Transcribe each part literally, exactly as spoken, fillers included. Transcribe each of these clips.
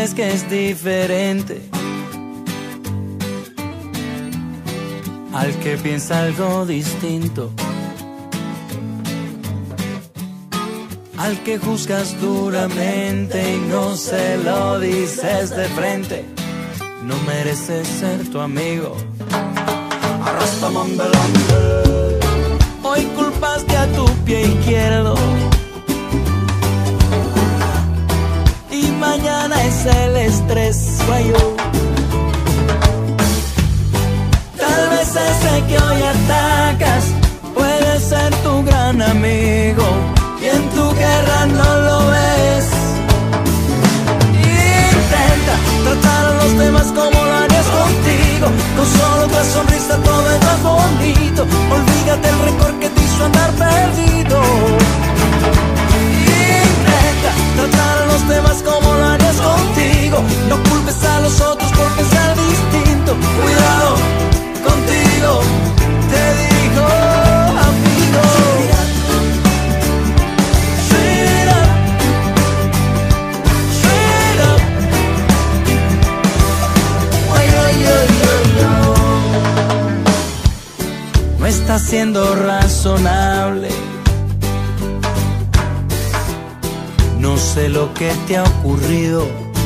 sabes que es diferente al que piensa algo distinto, al que juzgas duramente y no se lo dices de frente. No mereces ser tu amigo. Arrastamandelande. Hoy culpaste a tu pie izquierdo y mañana es el estrés mayor. Tal vez ese que hoy atacas puede ser tu gran amigo y en tu guerra no lo ves. Intenta tratar a los demás como lo harías contigo, con solo otra sonrisa todo es más bonito. Olvídate el rencor que te hizo andar perdido. Intenta tratar a los demás como lo harías contigo, no culpes a los otros por pensar distinto. Cuidado contigo, te digo amigo. Straight up, straight up. Ay, ay, ay, ay, ay. No estás siendo razonable. No sé lo que te ha ocurrido.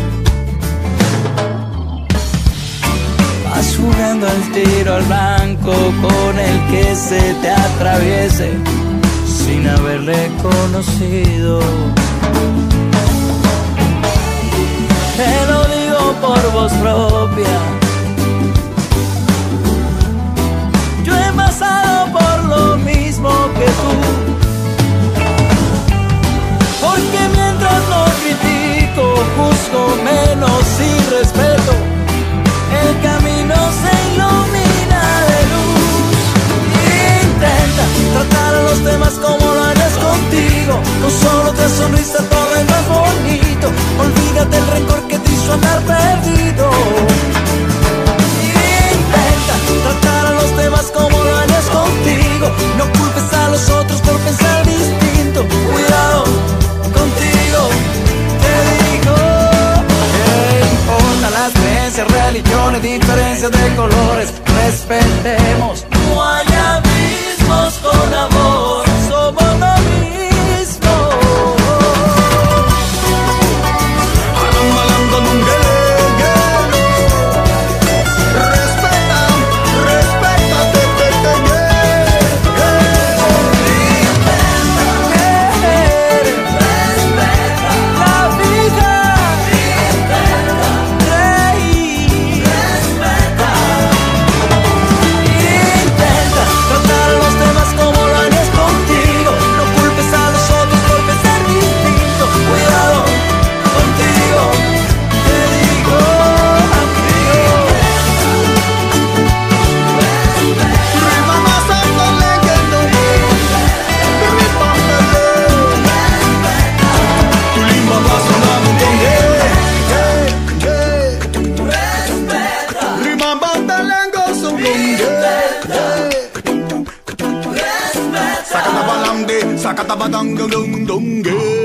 Vas jugando al tiro al blanco con el que se te atraviese sin haberle conocido. Te lo digo por voz propia. Yo he pasado por lo mismo que tú. Porque mientras no critico, juzgo menos y respeto, el camino se ilumina de luz. Intenta tratar a los demás como lo harías contigo, con solo otra sonrisa todo es más bonito. Olvídate el rencor que te hizo andar perdido. Intenta tratar a los demás como lo harías contigo, no culpes a los otros por pensar distinto. Cuidado contigo, te digo. ¿Qué importan las creencias, religiones, diferencias de colores? Respetemos. No hay abismos con amor, somos lo mismo. Alambalando nunguele, respeta, respeta, te, te, te, Sakata balande, sakata badanga dong dong.